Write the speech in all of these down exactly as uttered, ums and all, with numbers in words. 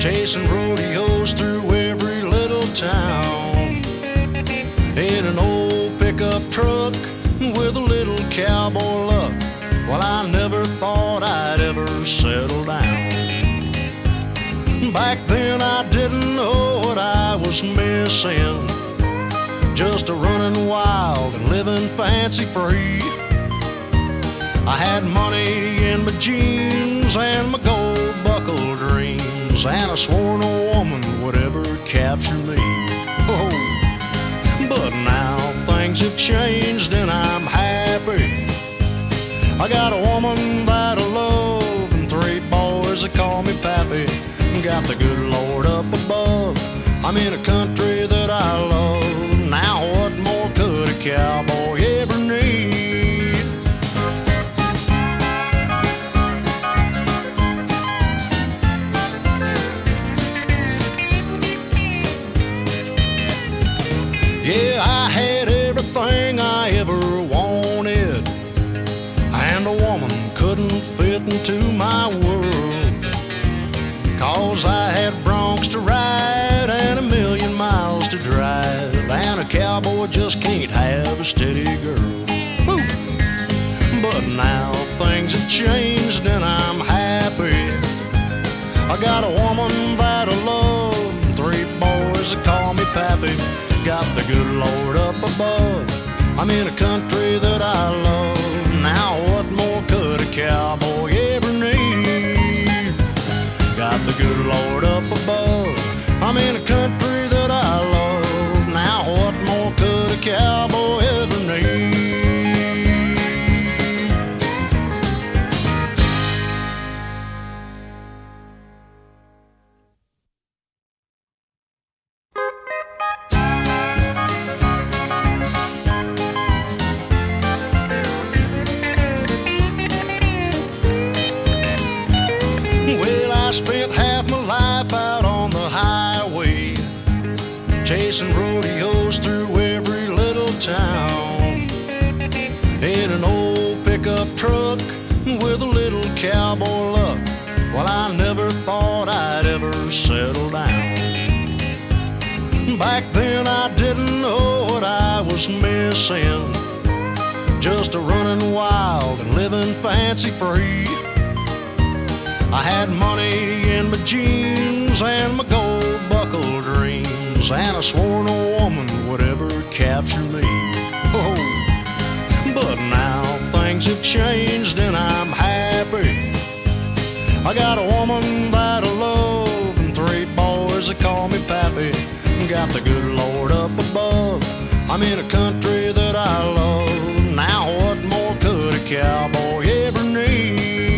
chasing rodeos through every little town, in an old pickup truck with a little cowboy luck. Well, I never thought I'd ever settle down. Back then I didn't know what I was missing, just a running wild and living fancy free. I had money in my jeans and my gold buckle dreams, and I swore no woman would ever capture me. Oh, but now things have changed and I'm happy. I got a woman that I love and three boys that call me pappy. Got the good Lord up above, I'm in a country that I love. Now what more could a cowboy ever need? Yeah, I had everything I ever wanted, and a woman couldn't fit into my world, 'cause I had broncs to ride and a million miles to drive, and a cowboy just can't have a steady girl. Woo. But now things have changed and I'm happy. I got a woman that I love and three boys that call me pappy. Got the good Lord up above, I'm in a country that I love. Now what more could a cowboy ever need? Got the good Lord up above, I'm in a country that I love. Now what more could a cowboy ever need? I spent half my life out on the highway, chasing rodeos through every little town, in an old pickup truck with a little cowboy luck. Well, I never thought I'd ever settle down. Back then I didn't know what I was missing, just a running wild and living fancy free. I had money in my jeans and my gold buckle dreams, and I swore no woman would ever capture me. Oh, but now things have changed and I'm happy. I got a woman that I love and three boys that call me pappy. Got the good Lord up above, I'm in a country that I love. Now what more could a cowboy ever need?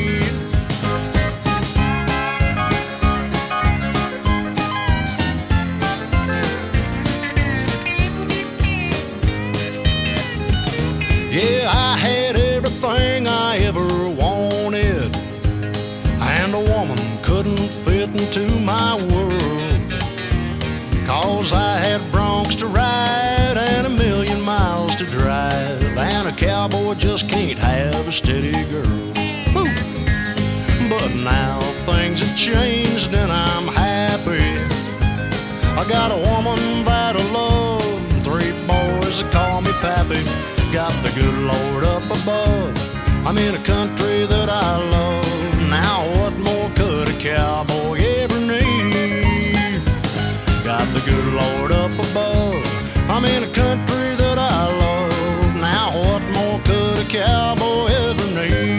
Yeah, I had everything I ever wanted, and a woman couldn't fit into my world, 'cause I had broncs to ride and a million miles to drive, and a cowboy just can't have a steady girl. Woo. But now things have changed and I'm happy. I got a woman that I love and three boys that call me pappy. Got the good Lord up above, I'm in a country that I love. Now what more could a cowboy ever need? Got the good Lord up above, I'm in a country that I love. Now what more could a cowboy ever need?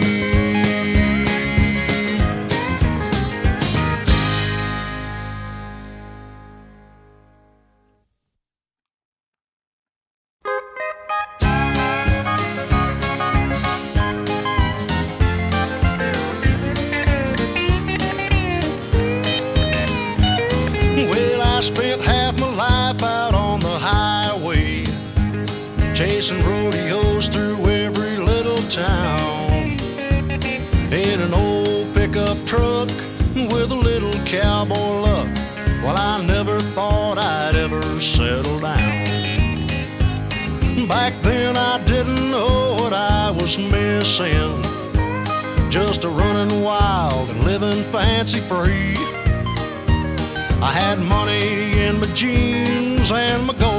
I spent half my life out on the highway, chasing rodeos through every little town, in an old pickup truck with a little cowboy luck. Well, I never thought I'd ever settle down. Back then I didn't know what I was missing, just a running wild and living fancy free. I had money in my jeans and my gold